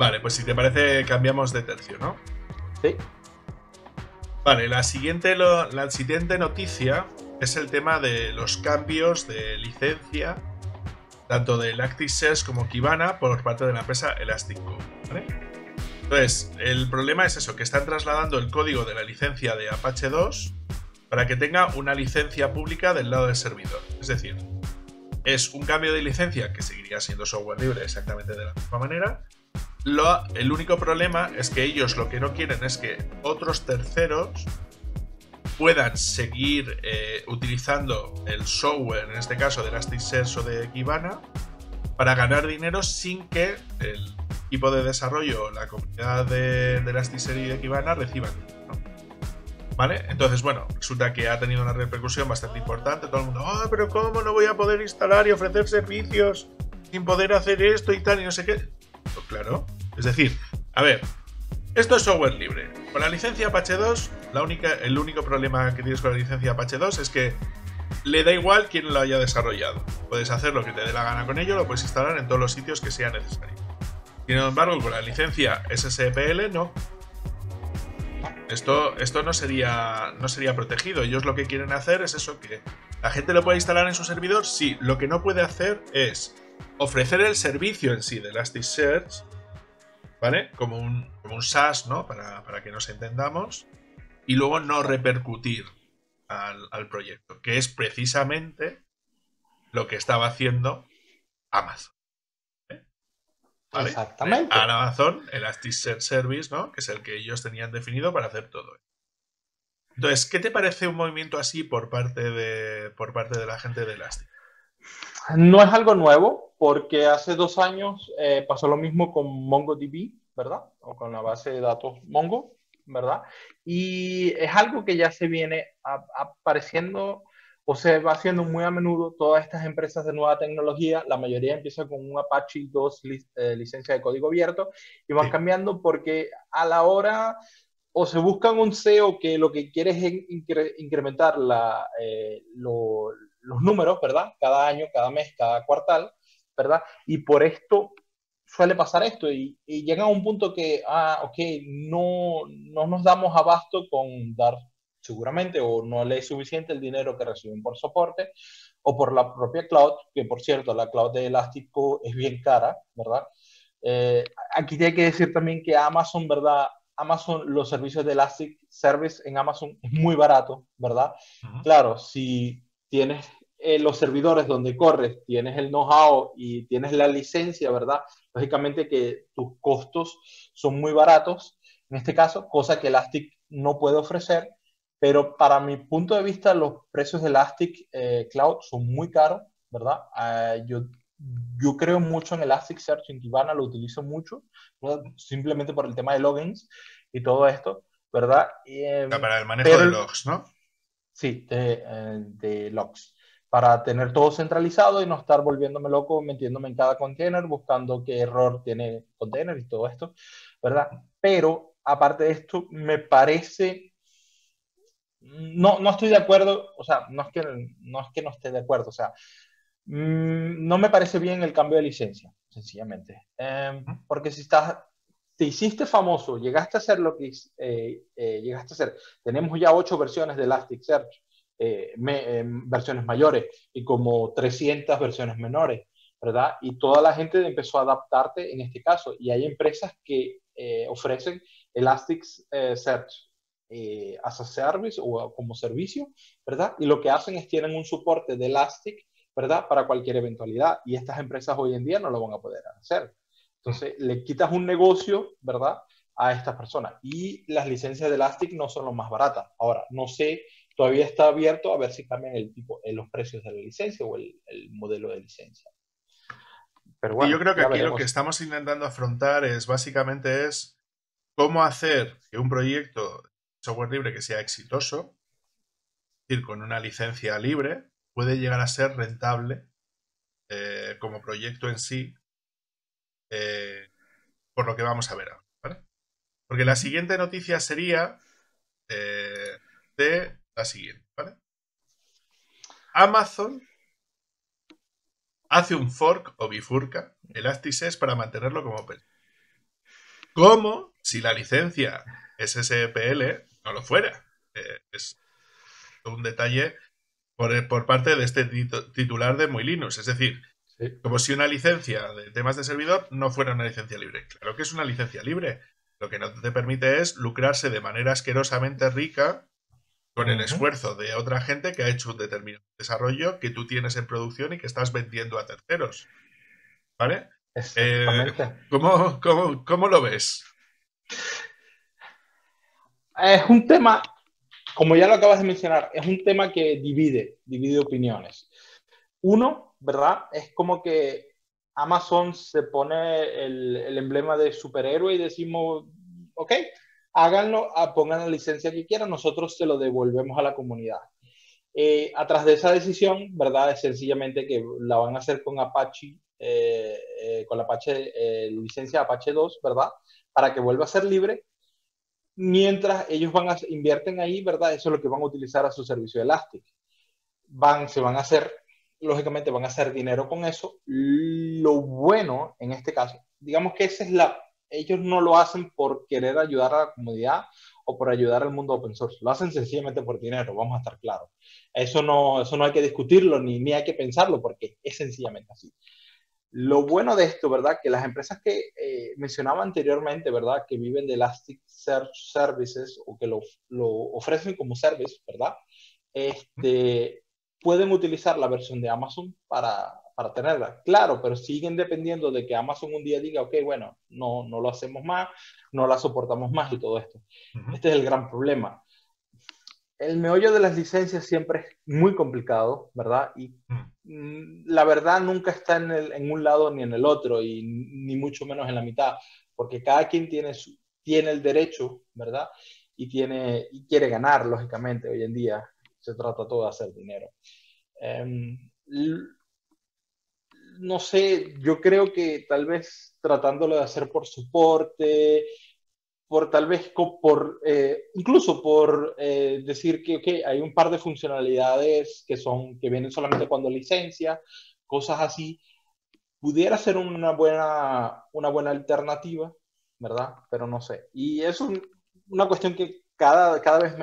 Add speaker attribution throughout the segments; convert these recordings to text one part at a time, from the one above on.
Speaker 1: Vale, pues si te parece cambiamos de tercio, ¿no?
Speaker 2: Sí.
Speaker 1: Vale, la siguiente noticia es el tema de los cambios de licencia tanto de Elasticsearch como Kibana por parte de la empresa Elastic Code, ¿vale? Entonces, el problema es eso, que están trasladando el código de la licencia de Apache 2 para que tenga una licencia pública del lado del servidor. Es decir, es un cambio de licencia que seguiría siendo software libre exactamente de la misma manera. El único problema es que ellos lo que no quieren es que otros terceros puedan seguir utilizando el software, en este caso de Elasticsearch o de Kibana, para ganar dinero sin que el equipo de desarrollo o la comunidad de Elasticsearch y de Kibana reciban, ¿no? ¿Vale? Entonces, bueno, resulta que ha tenido una repercusión bastante importante. Todo el mundo, pero ¿cómo no voy a poder instalar y ofrecer servicios sin poder hacer esto y tal y no sé qué? Pues claro, es decir, a ver, esto es software libre. Con la licencia Apache 2, el único problema que tienes con la licencia Apache 2 es que le da igual quién lo haya desarrollado. Puedes hacer lo que te dé la gana con ello, lo puedes instalar en todos los sitios que sea necesario. Sin embargo, con la licencia SSPL no. Esto no sería protegido. Ellos lo que quieren hacer es eso, que la gente lo puede instalar en su servidor. Sí, lo que no puede hacer es ofrecer el servicio en sí de Elasticsearch, ¿vale? Como un SaaS, ¿no? Para que nos entendamos. Y luego no repercutir al proyecto, que es precisamente lo que estaba haciendo Amazon, ¿eh? ¿Vale?
Speaker 2: Exactamente.
Speaker 1: Amazon, Elasticsearch Service, ¿no? Que es el que ellos tenían definido para hacer todo. Entonces, ¿qué te parece un movimiento así por parte de la gente de Elastic?
Speaker 2: No es algo nuevo, porque hace 2 años pasó lo mismo con MongoDB, ¿verdad? O con la base de datos Mongo, ¿verdad? Y es algo que ya se viene apareciendo o se va haciendo muy a menudo. Todas estas empresas de nueva tecnología, la mayoría empieza con un Apache 2 licencia de código abierto y van
Speaker 1: Sí.
Speaker 2: cambiando porque a la hora o se buscan un SEO que lo que quiere es incrementar los números, ¿verdad? Cada año, cada mes, cada cuartal, ¿verdad? Y por esto suele pasar esto y llega a un punto que, ok, no nos damos abasto con dar seguramente o no le es suficiente el dinero que reciben por soporte o por la propia cloud, que por cierto, la cloud de Elástico es bien cara, ¿verdad? Eh, Aquí hay que decir también que Amazon, ¿verdad? Amazon, los servicios de Elasticsearch en Amazon es muy barato, ¿verdad?
Speaker 1: Uh-huh.
Speaker 2: Claro, si tienes los servidores donde corres, tienes el know-how y tienes la licencia, ¿verdad? Lógicamente que tus costos son muy baratos, en este caso, cosa que Elastic no puede ofrecer, pero para mi punto de vista, los precios de Elastic Cloud son muy caros, ¿verdad? Yo creo mucho en Elasticsearch, en Kibana lo utilizo mucho, ¿verdad? Simplemente por el tema de logins y todo esto, ¿verdad?
Speaker 1: O sea, para el manejo de
Speaker 2: Pero
Speaker 1: logs, ¿no?
Speaker 2: sí, de logs, para tener todo centralizado y no estar volviéndome loco, metiéndome en cada container, buscando qué error tiene container y todo esto, ¿verdad? Pero aparte de esto, me parece, no estoy de acuerdo, o sea, no es que no esté de acuerdo, o sea, no me parece bien el cambio de licencia, sencillamente.
Speaker 1: Uh-huh.
Speaker 2: Porque si te hiciste famoso, llegaste a hacer lo que llegaste a hacer, tenemos ya 8 versiones de Elasticsearch, versiones mayores y como 300 versiones menores, ¿verdad? Y toda la gente empezó a adaptarte en este caso. Y hay empresas que ofrecen Elasticsearch as a service o como servicio, ¿verdad? Y lo que hacen es tienen un soporte de Elastic, ¿verdad? Para cualquier eventualidad. Y estas empresas hoy en día no lo van a poder hacer. Entonces, le quitas un negocio, ¿verdad? A estas personas. Y las licencias de Elastic no son las más baratas. Ahora, no sé, todavía está abierto a ver si cambian los precios de la licencia o el modelo de licencia. Pero
Speaker 1: Y yo
Speaker 2: bueno,
Speaker 1: creo que
Speaker 2: ya
Speaker 1: aquí lo que
Speaker 2: veremos.
Speaker 1: estamos intentando afrontar es básicamente cómo hacer que un proyecto de software libre que sea exitoso, es decir, con una licencia libre, puede llegar a ser rentable como proyecto en sí, eh, por lo que vamos a ver ahora, ¿vale? Porque la siguiente noticia sería de la siguiente, ¿vale? Amazon hace un fork o bifurca Elasticsearch para mantenerlo como open. como si la licencia SSPL no lo fuera. Es un detalle por parte de este titular de Muy Linux. Es decir,
Speaker 2: Sí.
Speaker 1: como si una licencia de temas de servidor no fuera una licencia libre. Claro que es una licencia libre. Lo que no te permite es lucrarse de manera asquerosamente rica con el
Speaker 2: Ujú.
Speaker 1: esfuerzo de otra gente que ha hecho un determinado desarrollo que tú tienes en producción y que estás vendiendo a terceros. ¿Vale?
Speaker 2: Exactamente.
Speaker 1: ¿Cómo lo ves?
Speaker 2: Es un tema, como ya lo acabas de mencionar, es un tema que divide opiniones. Uno, ¿verdad? Es como que Amazon se pone el emblema de superhéroe y decimos, ok, háganlo, pongan la licencia que quieran, nosotros se lo devolvemos a la comunidad. Atrás de esa decisión, ¿verdad? Es sencillamente que la van a hacer con Apache, con la Apache, licencia Apache 2, ¿verdad? Para que vuelva a ser libre. Mientras ellos invierten ahí, ¿verdad? Eso es lo que van a utilizar a su servicio Elastic. Se van a hacer, lógicamente van a hacer dinero con eso. Lo bueno en este caso, digamos que esa es ellos no lo hacen por querer ayudar a la comunidad o por ayudar al mundo open source, lo hacen sencillamente por dinero, vamos a estar claros. Eso no hay que discutirlo ni hay que pensarlo porque es sencillamente así. Lo bueno de esto, ¿verdad? Que las empresas que mencionaba anteriormente, ¿verdad? Que viven de Elasticsearch Services o que lo ofrecen como service, ¿verdad? Este, pueden utilizar la versión de Amazon para tenerla. Claro, pero siguen dependiendo de que Amazon un día diga, ok, bueno, no lo hacemos más, no la soportamos más y todo esto.
Speaker 1: Uh -huh.
Speaker 2: Este es el gran problema. El meollo de las licencias siempre es muy complicado, ¿verdad? Y la verdad nunca está en un lado ni en el otro, y ni mucho menos en la mitad, porque cada quien tiene el derecho, ¿verdad? Y quiere ganar, lógicamente, hoy en día se trata todo de hacer dinero. No sé, yo creo que tal vez tratándolo de hacer por soporte, por tal vez incluso por decir que okay, hay un par de funcionalidades que vienen solamente cuando licencia, cosas así, pudiera ser una buena alternativa, ¿verdad? Pero no sé. Y es una cuestión que cada vez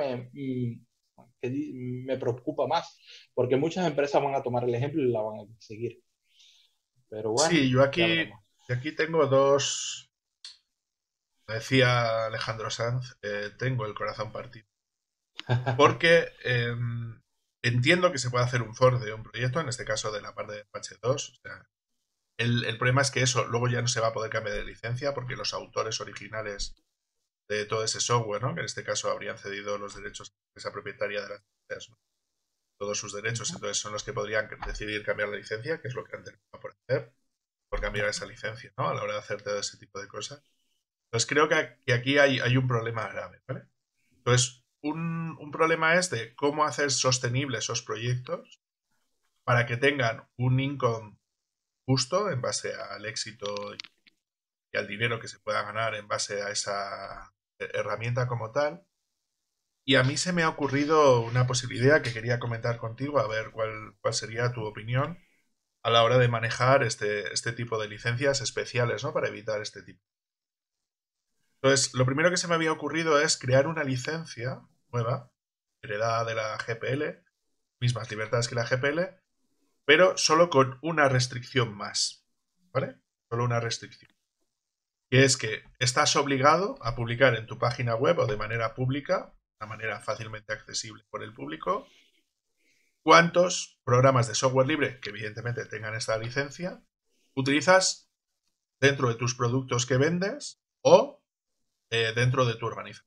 Speaker 2: me preocupa más, porque muchas empresas van a tomar el ejemplo y la van a seguir. Pero bueno,
Speaker 1: Sí,
Speaker 2: ya veremos.
Speaker 1: yo aquí tengo dos. Decía Alejandro Sanz, tengo el corazón partido. Porque entiendo que se puede hacer un for de un proyecto, en este caso de la parte de Apache 2. O sea, el problema es que eso luego ya no se va a poder cambiar de licencia porque los autores originales de todo ese software, ¿no? Que en este caso habrían cedido los derechos a esa propietaria de las licencias, ¿no? Todos sus derechos, entonces son los que podrían decidir cambiar la licencia, que es lo que han terminado por hacer, por cambiar esa licencia, ¿no? A la hora de hacer todo ese tipo de cosas. Entonces creo que aquí hay un problema grave, ¿vale? Entonces, un problema es de cómo hacer sostenibles esos proyectos para que tengan un income justo en base al éxito y al dinero que se pueda ganar en base a esa herramienta como tal. Y a mí se me ha ocurrido una posibilidad que quería comentar contigo, a ver cuál sería tu opinión a la hora de manejar este tipo de licencias especiales, ¿no? Para evitar este tipo. Entonces, lo primero que se me había ocurrido es crear una licencia nueva, heredada de la GPL, mismas libertades que la GPL, pero solo con una restricción más, ¿vale? Solo una restricción. Que es que estás obligado a publicar en tu página web o de manera pública, de manera fácilmente accesible por el público, cuántos programas de software libre, que evidentemente tengan esta licencia, utilizas dentro de tus productos que vendes o dentro de tu organización.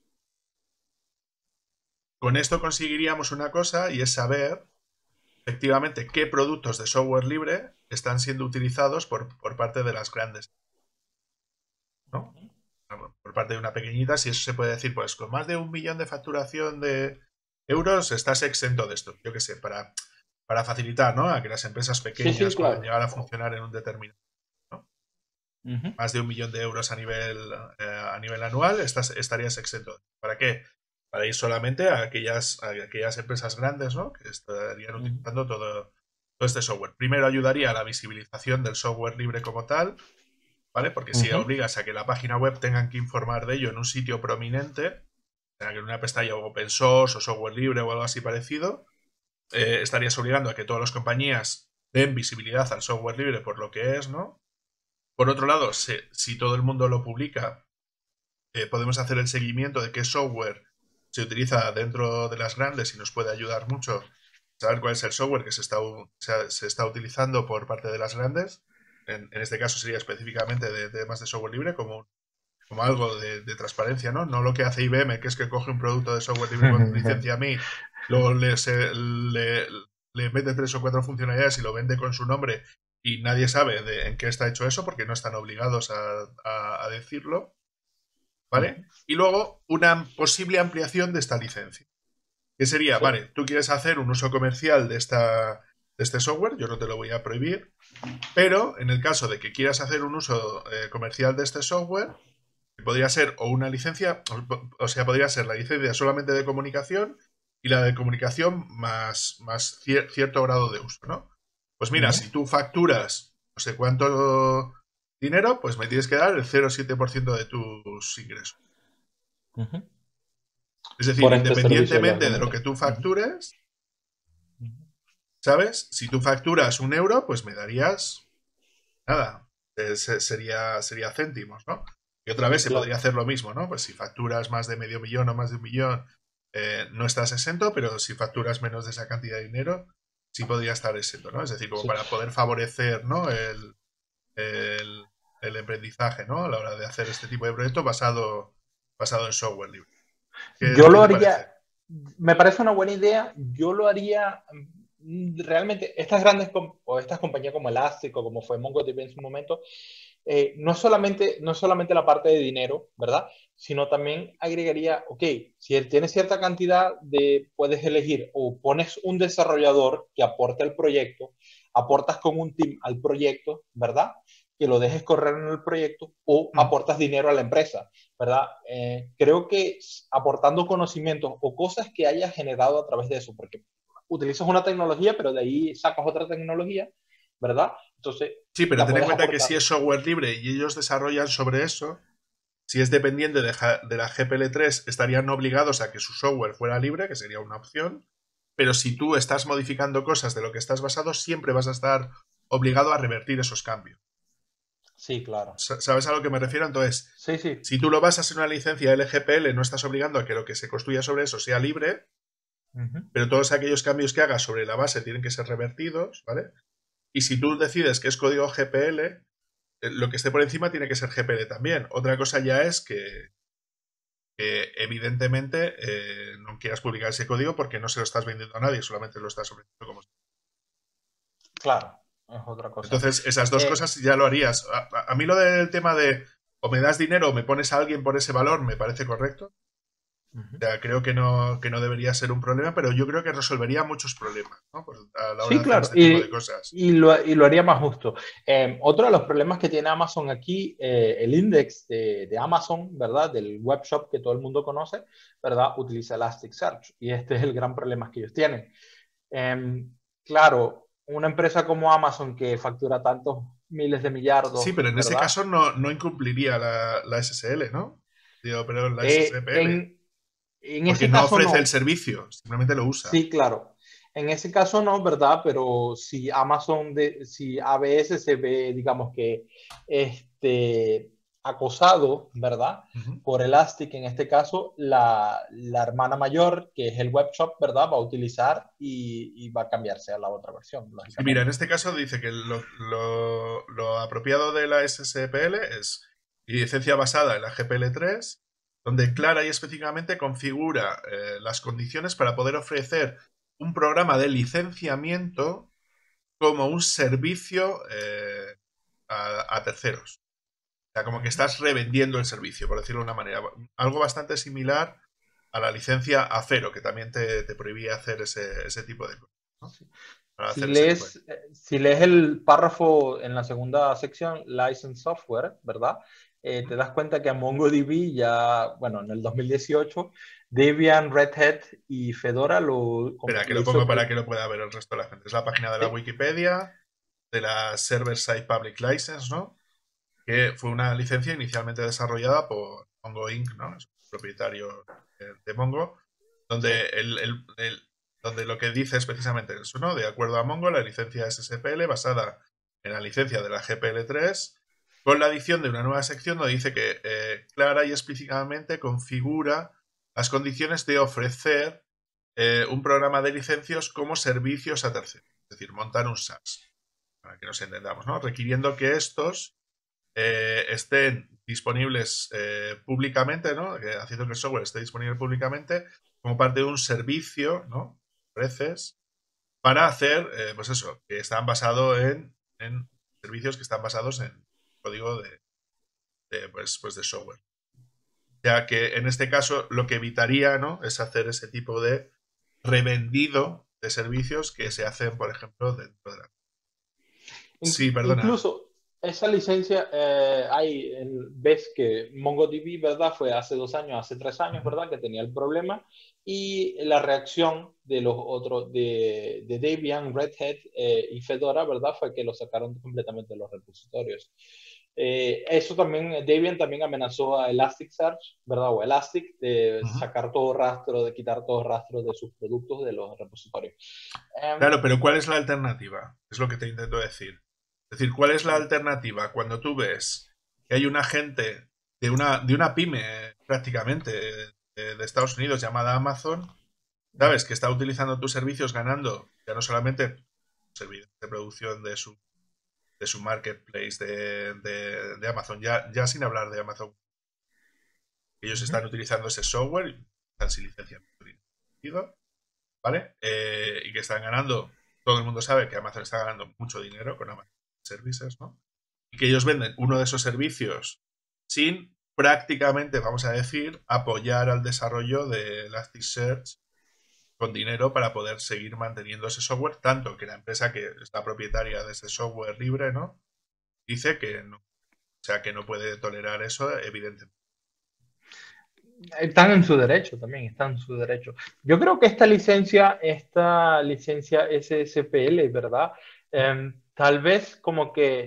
Speaker 1: Con esto conseguiríamos una cosa y es saber efectivamente qué productos de software libre están siendo utilizados por parte de las grandes, ¿no? Por parte de una pequeñita, si eso se puede decir, pues con más de 1 millón de facturación de euros estás exento de esto. Yo qué sé, para facilitar, ¿no? A que las empresas
Speaker 2: Sí, sí,
Speaker 1: pequeñas puedan
Speaker 2: claro.
Speaker 1: llegar a funcionar en un determinado, ¿no?
Speaker 2: Uh -huh.
Speaker 1: Más de 1 millón de euros a nivel anual, estarías exento. ¿Para qué? Para ir solamente a aquellas empresas grandes, ¿no? Que estarían
Speaker 2: Uh -huh.
Speaker 1: utilizando todo este software. Primero ayudaría a la visibilización del software libre como tal, ¿vale? Porque si
Speaker 2: Ujú.
Speaker 1: obligas a que la página web tengan que informar de ello en un sitio prominente, en una pestaña open source o software libre o algo así parecido, estarías obligando a que todas las compañías den visibilidad al software libre por lo que es, ¿no? Por otro lado, si todo el mundo lo publica, podemos hacer el seguimiento de qué software se utiliza dentro de las grandes y nos puede ayudar mucho saber cuál es el software que se está utilizando por parte de las grandes. En este caso sería específicamente de temas de software libre, como algo de transparencia, ¿no? No lo que hace IBM, que es que coge un producto de software libre con licencia a mí, luego le mete 3 o 4 funcionalidades y lo vende con su nombre y nadie sabe en qué está hecho eso porque no están obligados a decirlo, ¿vale?
Speaker 2: Ujú.
Speaker 1: Y luego una posible ampliación de esta licencia, que sería,
Speaker 2: Sí.
Speaker 1: vale, tú quieres hacer un uso comercial de este software, yo no te lo voy a prohibir, pero en el caso de que quieras hacer un uso comercial de este software, podría ser o una licencia, o sea, podría ser la licencia solamente de comunicación y la de comunicación más cierto grado de uso, ¿no? Pues mira,
Speaker 2: Ujú.
Speaker 1: si tú facturas no sé cuánto dinero, pues me tienes que dar el 0,7% de tus ingresos.
Speaker 2: Ujú.
Speaker 1: Es decir,
Speaker 2: Por este servicio lo
Speaker 1: independientemente de lo que
Speaker 2: comenté.
Speaker 1: tú
Speaker 2: Ujú.
Speaker 1: factures,
Speaker 2: Ujú.
Speaker 1: ¿sabes? Si tú facturas 1 euro, pues me darías nada, sería céntimos, ¿no? Y otra vez se podría
Speaker 2: Claro.
Speaker 1: hacer lo mismo, ¿no? Pues si facturas más de medio millón o más de 1 millón, no estás exento, pero si facturas menos de esa cantidad de dinero, sí podría estar exento, ¿no? Es decir, como
Speaker 2: Sí.
Speaker 1: para poder favorecer, ¿no? El, el emprendizaje, ¿no? A la hora de hacer este tipo de proyectos basado en software libre.
Speaker 2: Yo
Speaker 1: ¿Qué
Speaker 2: lo
Speaker 1: te
Speaker 2: haría,
Speaker 1: parece?
Speaker 2: me parece una buena idea, yo lo haría realmente, estas grandes o estas compañías como Elastic o como fue MongoDB en su momento, no solamente la parte de dinero, ¿verdad? Sino también agregaría, ok, si él tiene cierta cantidad puedes elegir o pones un desarrollador que aporte al proyecto, aportas con un team al proyecto, ¿verdad? Que lo dejes correr en el proyecto o
Speaker 1: Mm.
Speaker 2: aportas dinero a la empresa, ¿verdad? Creo que aportando conocimientos o cosas que hayas generado a través de eso, porque utilizas una tecnología, pero de ahí sacas otra tecnología, ¿verdad? Entonces,
Speaker 1: Sí, pero
Speaker 2: la
Speaker 1: ten en
Speaker 2: puedes
Speaker 1: cuenta que si
Speaker 2: aportar.
Speaker 1: es software libre y ellos desarrollan sobre eso, si es dependiente de la GPL3, estarían obligados a que su software fuera libre, que sería una opción, pero si tú estás modificando cosas de lo que estás basado, siempre vas a estar obligado a revertir esos cambios.
Speaker 2: Sí, claro.
Speaker 1: ¿Sabes a lo que me refiero? Entonces,
Speaker 2: Sí, sí.
Speaker 1: si tú lo basas en una licencia LGPL, no estás obligando a que lo que se construya sobre eso sea libre,
Speaker 2: Ujú.
Speaker 1: pero todos aquellos cambios que hagas sobre la base tienen que ser revertidos, ¿vale? Y si tú decides que es código GPL, lo que esté por encima tiene que ser GPL también. Otra cosa ya es que evidentemente no quieras publicar ese código porque no se lo estás vendiendo a nadie, solamente lo estás ofreciendo como...
Speaker 2: Claro, es otra cosa.
Speaker 1: Entonces, esas dos
Speaker 2: Eh,
Speaker 1: cosas ya lo harías. A mí lo del tema de o me das dinero o me pones a alguien por ese valor me parece correcto.
Speaker 2: Ujú.
Speaker 1: O sea, creo que no debería ser un problema, pero yo creo que resolvería muchos problemas, ¿no? Pues a la hora
Speaker 2: Sí,
Speaker 1: de hacer
Speaker 2: claro,
Speaker 1: este tipo de cosas.
Speaker 2: y lo haría más justo. Otro de los problemas que tiene Amazon aquí, el index de Amazon, ¿verdad? Del web shop que todo el mundo conoce, ¿verdad? Utiliza Elasticsearch y este es el gran problema que ellos tienen. Claro, una empresa como Amazon que factura tantos miles de
Speaker 1: Sí,
Speaker 2: millardos,
Speaker 1: pero en ese
Speaker 2: ¿verdad?
Speaker 1: caso no incumpliría la SSL, ¿no? Digo, pero la
Speaker 2: Eh,
Speaker 1: SSPL.
Speaker 2: en, en
Speaker 1: Porque
Speaker 2: ese
Speaker 1: no
Speaker 2: caso
Speaker 1: ofrece el
Speaker 2: no.
Speaker 1: servicio, simplemente lo usa.
Speaker 2: Sí, claro. En ese caso no, ¿verdad? Pero si si ABS se ve, digamos que, acosado, ¿verdad?
Speaker 1: Ujú.
Speaker 2: Por Elastic, en este caso, la hermana mayor, que es el web shop, ¿verdad? Va a utilizar y va a cambiarse a la otra versión,
Speaker 1: Sí, mira, en
Speaker 2: lógicamente.
Speaker 1: este caso dice que lo apropiado de la SSPL es licencia basada en la GPL3, donde
Speaker 2: Ujú.
Speaker 1: clara y específicamente configura las condiciones para poder ofrecer un programa de licenciamiento como un servicio a terceros. O sea, como que
Speaker 2: Ujú.
Speaker 1: estás revendiendo el servicio, por decirlo de una manera. Algo bastante similar a la licencia A0, que también te prohibía hacer ese tipo de cosas, ¿no? Para
Speaker 2: Si
Speaker 1: hacer ese tipo de...
Speaker 2: lees, si lees el párrafo en la segunda sección, License Software, ¿verdad? Te das cuenta que a MongoDB ya, bueno, en el 2018, Debian, Red Hat y Fedora
Speaker 1: Espera, que
Speaker 2: lo
Speaker 1: lo
Speaker 2: hizo.
Speaker 1: pongo para que lo pueda ver el resto de la gente. Es la página de la
Speaker 2: Sí,
Speaker 1: Wikipedia, de la Server Side Public License, ¿no? que fue una licencia inicialmente desarrollada por Mongo Inc., ¿no? Es un propietario de Mongo,
Speaker 2: Sí.
Speaker 1: donde, donde lo que dice es precisamente eso, ¿no? De acuerdo a Mongo, la licencia es SSPL basada en la licencia de la GPL3, con la adición de una nueva sección donde dice que clara y explícitamente configura las condiciones de ofrecer un programa de licencias como servicios a terceros, es decir, montar un SaaS, para que nos entendamos, ¿no? Requiriendo que estos estén disponibles públicamente, ¿no? Haciendo que el software esté disponible públicamente como parte de un servicio, ¿no? Ofreces para hacer, pues eso, que están basados en servicios que están basados en código pues de software. Ya que en este caso lo que evitaría, ¿no? Es hacer ese tipo de revendido de servicios que se hacen, por ejemplo, dentro de la... Sí, perdona.
Speaker 2: Incluso esa licencia, ves que MongoDB, ¿verdad? Fue hace 2 años, hace 3 años,
Speaker 1: Ujú.
Speaker 2: ¿verdad? Que tenía el problema. Y la reacción de los otros, de Debian, Red Hat y Fedora, ¿verdad? Fue que lo sacaron completamente de los repositorios. Eso también, Debian también amenazó a Elasticsearch, ¿verdad? O Elastic, de
Speaker 1: Ujú.
Speaker 2: sacar todo rastro, de quitar todo rastro de sus productos de los repositorios. Um,
Speaker 1: Claro, pero ¿cuál es la alternativa? Es lo que te intento decir. Es decir, ¿cuál es la alternativa cuando tú ves que hay una gente de una pyme prácticamente de Estados Unidos llamada Amazon, sabes, que está utilizando tus servicios ganando ya no solamente servicios de producción de su marketplace de Amazon, ya sin hablar de Amazon, ellos están utilizando ese software y están sin licencia, ¿vale? Y que están ganando, todo el mundo sabe que Amazon está ganando mucho dinero con Amazon Services, ¿no? Y que ellos venden uno de esos servicios sin prácticamente, vamos a decir, apoyar al desarrollo de Elasticsearch con dinero para poder seguir manteniendo ese software, tanto que la empresa que es la propietaria de ese software libre, ¿no? Dice que no, o sea, que no puede tolerar eso, evidentemente.
Speaker 2: Están en su derecho también, están en su derecho. Yo creo que esta licencia SSPL, ¿verdad? Tal vez como que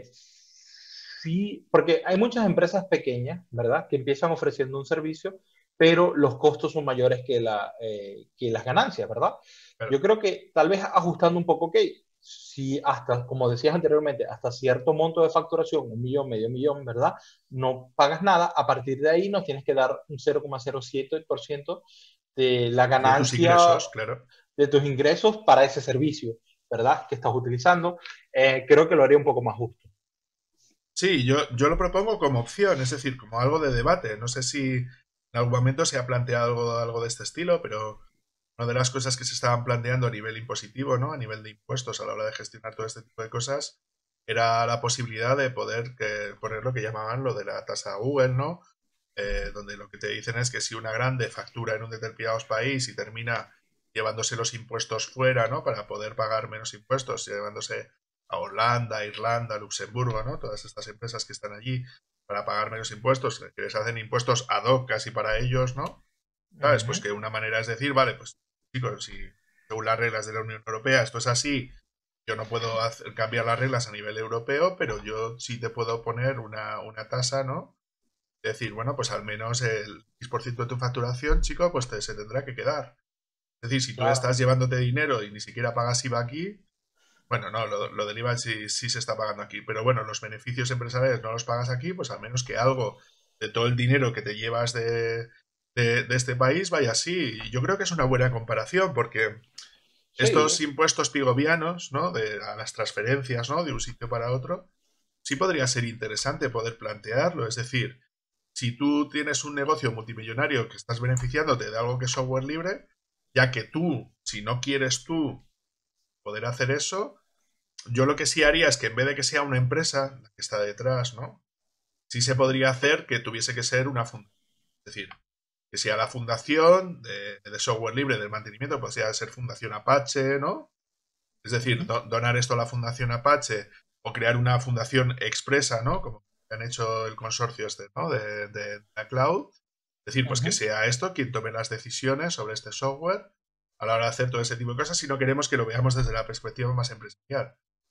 Speaker 2: sí, porque hay muchas empresas pequeñas, ¿verdad? Que empiezan ofreciendo un servicio, pero los costos son mayores que las ganancias, ¿verdad?
Speaker 1: Pero,
Speaker 2: Yo creo que tal vez ajustando un poco, ok, si hasta, como decías anteriormente, hasta cierto monto de facturación, 1 millón, medio millón, ¿verdad? No pagas nada, a partir de ahí nos tienes que dar un 0,07% de la
Speaker 1: de tus
Speaker 2: ganancia
Speaker 1: ingresos, claro.
Speaker 2: de tus ingresos para ese servicio, ¿verdad? Que estás utilizando. Creo que lo haría un poco más justo.
Speaker 1: Sí, yo lo propongo como opción, es decir, como algo de debate. No sé si en algún momento se ha planteado algo de este estilo, pero una de las cosas que se estaban planteando a nivel impositivo, ¿no? A nivel de impuestos a la hora de gestionar todo este tipo de cosas, era la posibilidad de poder poner lo que llamaban lo de la tasa Google, ¿no? Donde lo que te dicen es que si una grande factura en un determinado país y termina llevándose los impuestos fuera, ¿no? Para poder pagar menos impuestos, llevándose a Holanda, Irlanda, Luxemburgo, ¿no? Todas estas empresas que están allí para pagar menos impuestos, que les hacen impuestos ad hoc casi para ellos, ¿no? ¿Sabes? Pues
Speaker 2: Ujú.
Speaker 1: que una manera es decir, vale, pues chicos, si según las reglas de la Unión Europea esto es así, yo no puedo cambiar las reglas a nivel europeo, pero yo sí te puedo poner una tasa, ¿no? Es decir, bueno, pues al menos el X% de tu facturación, chico, pues se tendrá que quedar. Es decir, si tú
Speaker 2: Claro,
Speaker 1: estás llevándote dinero y ni siquiera pagas IVA aquí, bueno, no, lo del IVA sí se está pagando aquí, pero bueno, los beneficios empresariales no los pagas aquí, pues al menos que algo de todo el dinero que te llevas de este país vaya así. Y yo creo que es una buena comparación, porque estos
Speaker 2: sí,
Speaker 1: impuestos pigovianos, ¿no? A las transferencias, ¿no? De un sitio para otro, sí podría ser interesante poder plantearlo. Es decir, si tú tienes un negocio multimillonario que estás beneficiándote de algo que es software libre, ya que tú, si no quieres tú poder hacer eso, yo lo que sí haría es que en vez de que sea una empresa la que está detrás, ¿no? Sí se podría hacer que tuviese que ser una fundación. Es decir, que sea la fundación de software libre del mantenimiento, pues sea ser Fundación Apache, ¿no? Es decir,
Speaker 2: ujú,
Speaker 1: donar esto a la Fundación Apache o crear una fundación expresa, ¿no? Como han hecho el consorcio este, ¿no? De la cloud. Es decir, pues que
Speaker 2: ujú.
Speaker 1: sea esto quien tome las decisiones sobre este software a la hora de hacer todo ese tipo de cosas si no queremos que lo veamos desde la perspectiva más empresarial.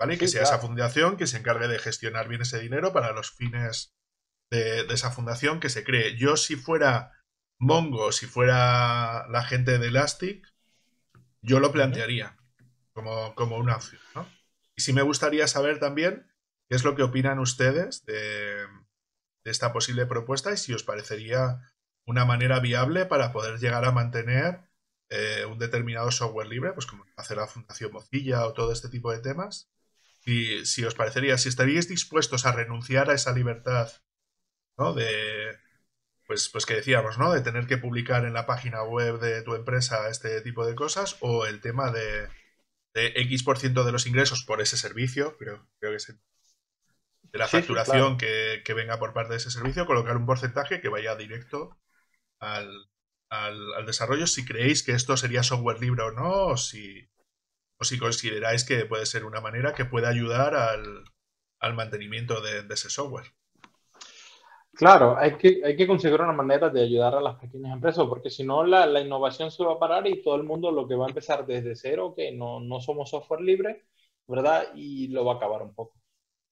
Speaker 1: ¿vale? Y que
Speaker 2: Sí,
Speaker 1: sea esa
Speaker 2: claro.
Speaker 1: fundación que se encargue de gestionar bien ese dinero para los fines de esa fundación que se cree. Yo, si fuera Mongo, si fuera la gente de Elastic, yo lo
Speaker 2: Ujú.
Speaker 1: plantearía como una opción, ¿no? Y sí me gustaría saber también qué es lo que opinan ustedes de esta posible propuesta y si os parecería una manera viable para poder llegar a mantener un determinado software libre, pues como hace la Fundación Mozilla o todo este tipo de temas. Y si os parecería, si estaríais dispuestos a renunciar a esa libertad, ¿no? Pues que decíamos, ¿no? De tener que publicar en la página web de tu empresa este tipo de cosas, o el tema de X% de los ingresos por ese servicio, creo que es de la
Speaker 2: Sí, sí, claro.
Speaker 1: facturación que venga por parte de ese servicio, colocar un porcentaje que vaya directo al, al desarrollo, si creéis que esto sería software libre o no, o si consideráis que puede ser una manera que pueda ayudar al mantenimiento de ese software.
Speaker 2: Claro, hay que conseguir una manera de ayudar a las pequeñas empresas, porque si no, la innovación se va a parar y todo el mundo lo que va a empezar desde cero, que no somos software libre, ¿verdad? Y lo va a acabar un poco.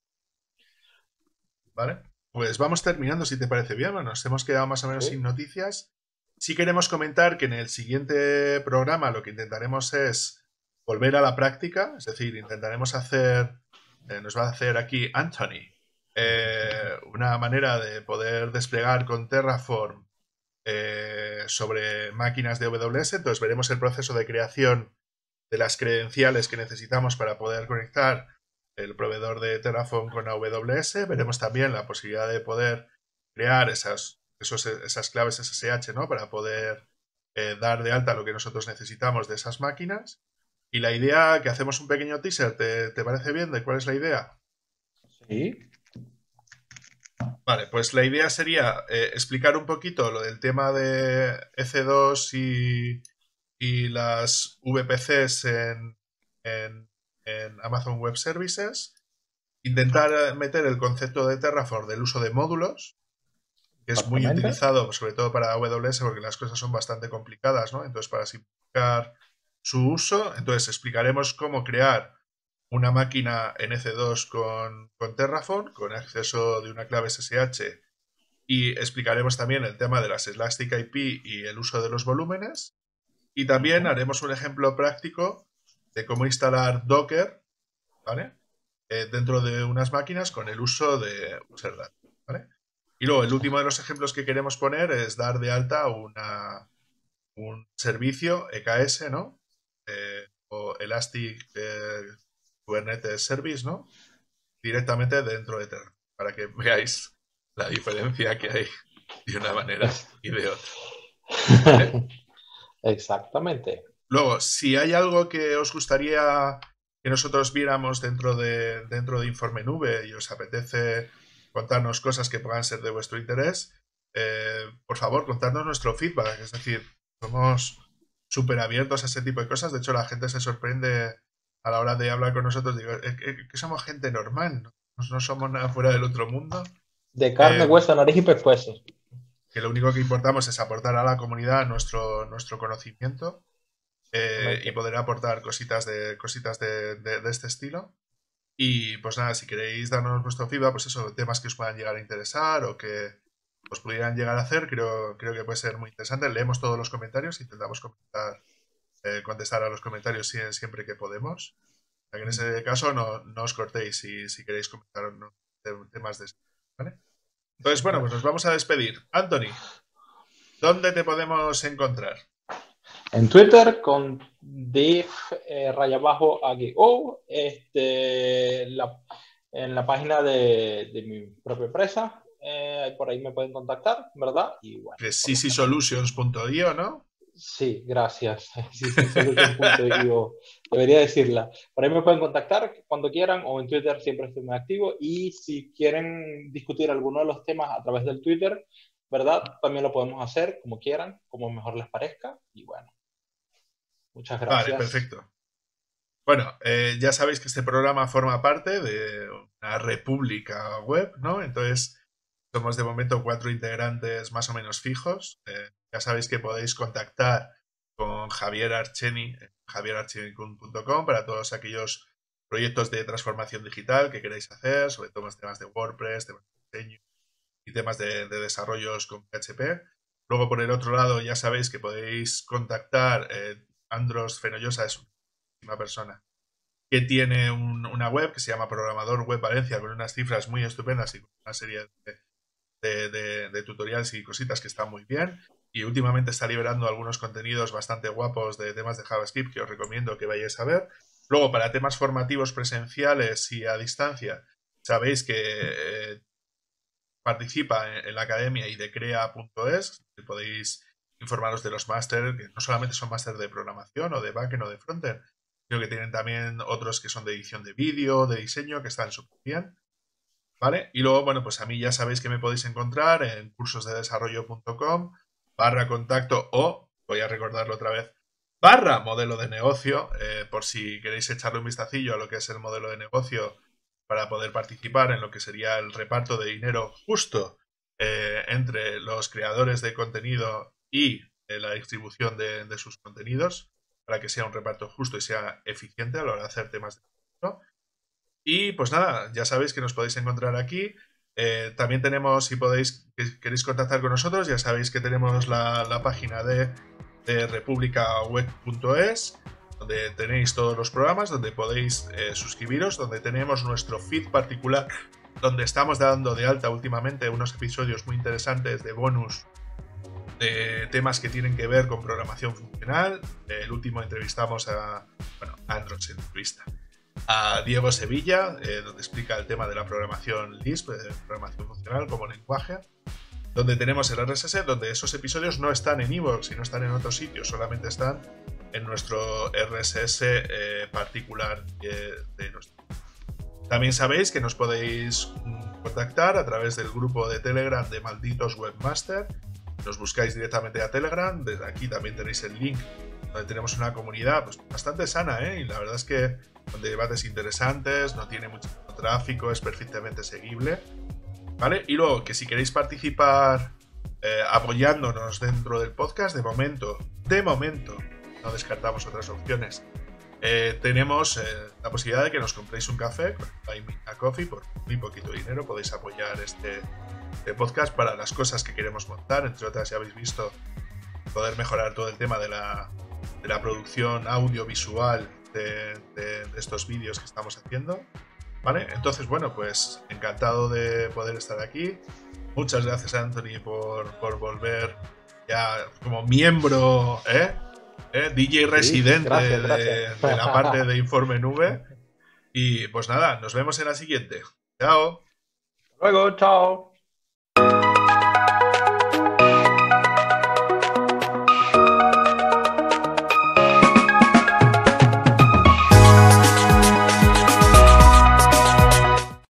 Speaker 1: ¿Vale? Pues vamos terminando, si te parece bien. Bueno, nos hemos quedado más o menos sin
Speaker 2: Sí,
Speaker 1: noticias. Sí queremos comentar que en el siguiente programa lo que intentaremos es volver a la práctica, es decir, intentaremos hacer, nos va a hacer aquí Anthony, una manera de poder desplegar con Terraform sobre máquinas de AWS. Entonces veremos el proceso de creación de las credenciales que necesitamos para poder conectar el proveedor de Terraform con AWS. Veremos también la posibilidad de poder crear esas claves SSH, ¿no? Para poder dar de alta lo que nosotros necesitamos de esas máquinas. Y la idea, que hacemos un pequeño teaser, ¿te parece bien? ¿De cuál es la idea?
Speaker 2: sí,
Speaker 1: Vale, pues la idea sería explicar un poquito lo del tema de EC2 y las VPCs en Amazon Web Services, intentar meter el concepto de Terraform del uso de módulos, que es muy
Speaker 2: exactamente.
Speaker 1: utilizado sobre todo para AWS porque las cosas son bastante complicadas, ¿no? Entonces, para simplificar su uso, entonces explicaremos cómo crear una máquina en EC2 con Terraform, con acceso de una clave SSH, y explicaremos también el tema de las Elastic IP y el uso de los volúmenes. Y también
Speaker 2: Ujú.
Speaker 1: haremos un ejemplo práctico de cómo instalar Docker, ¿vale? Dentro de unas máquinas con el uso de Userdat, ¿vale? Y luego el último de los ejemplos que queremos poner es dar de alta un servicio EKS, ¿no? O Elastic Kubernetes Service, ¿no? Directamente dentro de Terra, para que veáis la diferencia que hay de una manera
Speaker 2: Es-
Speaker 1: y de otra, ¿vale?
Speaker 2: Exactamente.
Speaker 1: Luego, si hay algo que os gustaría que nosotros viéramos dentro de Informe Nube y os apetece contarnos cosas que puedan ser de vuestro interés, por favor, contadnos nuestro feedback. Es decir, somos súper abiertos a ese tipo de cosas. De hecho, la gente se sorprende a la hora de hablar con nosotros. Digo, que somos gente normal, no somos nada fuera del otro mundo.
Speaker 2: De carne,
Speaker 1: Eh,
Speaker 2: hueso, nariz y pescuezo.
Speaker 1: que lo único que importamos es aportar a la comunidad nuestro conocimiento y
Speaker 2: Exactamente.
Speaker 1: poder aportar cositas de este estilo. Y pues nada, si queréis darnos vuestro feedback, pues eso, temas que os puedan llegar a interesar o que os pudieran llegar a hacer, creo que puede ser muy interesante. Leemos todos los comentarios, intentamos contestar a los comentarios siempre que podemos. O sea que en ese caso no os cortéis si queréis comentar temas de esto, ¿vale? Entonces, bueno, pues nos vamos a despedir. Anthony, ¿dónde te podemos encontrar?
Speaker 2: En Twitter con div raya abajo o en la página de mi propia empresa. Por ahí me pueden contactar, ¿verdad? Y bueno,
Speaker 1: Que es
Speaker 2: por los canales.
Speaker 1: sisysolutions.io, ¿no?
Speaker 2: Sí, gracias. Sí, sí, solution.io. Debería decirla. Por ahí me pueden contactar cuando quieran o en Twitter siempre estoy muy activo. Y si quieren discutir alguno de los temas a través del Twitter, ¿verdad? También lo podemos hacer como quieran, como mejor les parezca. Y bueno, muchas
Speaker 1: Vale,
Speaker 2: gracias.
Speaker 1: perfecto. Bueno, ya sabéis que este programa forma parte de una república web, ¿no? Entonces, somos de momento 4 integrantes más o menos fijos. Ya sabéis que podéis contactar con Javier Archeni en javierarcheni.com para todos aquellos proyectos de transformación digital que queráis hacer, sobre todo temas de WordPress, temas de diseño y temas de desarrollos con PHP. Luego, por el otro lado, ya sabéis que podéis contactar. Andros Fenollosa es una persona que tiene una web que se llama Programador Web Valencia, con unas cifras muy estupendas y con una serie de tutoriales y cositas que están muy bien. Y últimamente está liberando algunos contenidos bastante guapos de temas de JavaScript que os recomiendo que vayáis a ver. Luego, para temas formativos presenciales y a distancia, sabéis que participa en la academia idecrea.es, que podéis informaros de los máster, que no solamente son máster de programación o de backend o de frontend, sino que tienen también otros que son de edición de vídeo, de diseño, que están súper bien. ¿Vale? Y luego, bueno, pues a mí ya sabéis que me podéis encontrar en cursosdedesarrollo.com/contacto o, voy a recordarlo otra vez, /modelo de negocio, por si queréis echarle un vistacillo a lo que es el modelo de negocio para poder participar en lo que sería el reparto de dinero justo entre los creadores de contenido y la distribución de sus contenidos, para que sea un reparto justo y sea eficiente a la hora de hacer temas de negocio. Y pues nada, ya sabéis que nos podéis encontrar aquí. También tenemos, si queréis contactar con nosotros, ya sabéis que tenemos la página de republicaweb.es, donde tenéis todos los programas, donde podéis suscribiros, donde tenemos nuestro feed particular, donde estamos dando de alta últimamente unos episodios muy interesantes de bonus de temas que tienen que ver con programación funcional. El último entrevistamos a Andros entrevista a Diego Sevilla, donde explica el tema de la programación Lisp, de programación funcional como lenguaje, donde tenemos el RSS, donde esos episodios no están en iVoox y no están en otros sitios, solamente están en nuestro RSS particular de nuestro. También sabéis que nos podéis contactar a través del grupo de Telegram de Malditos Webmaster. Nos buscáis directamente a Telegram, desde aquí también tenéis el link, donde tenemos una comunidad pues, bastante sana, y la verdad es que donde debates interesantes, no tiene mucho tráfico, es perfectamente seguible, ¿vale? Y luego que si queréis participar apoyándonos dentro del podcast, de momento, no descartamos otras opciones. Tenemos la posibilidad de que nos compréis un café con Buy Me a Coffee por muy poquito dinero. Podéis apoyar este podcast para las cosas que queremos montar, entre otras ya habéis visto poder mejorar todo el tema de la producción audiovisual de estos vídeos que estamos haciendo, ¿vale? Entonces, bueno, pues encantado de poder estar aquí. Muchas gracias, Anthony, por volver ya como miembro, DJ residente, sí, gracias. De la parte de Informe Nube. Y pues nada, nos vemos en la siguiente. Chao.
Speaker 2: Hasta luego, chao.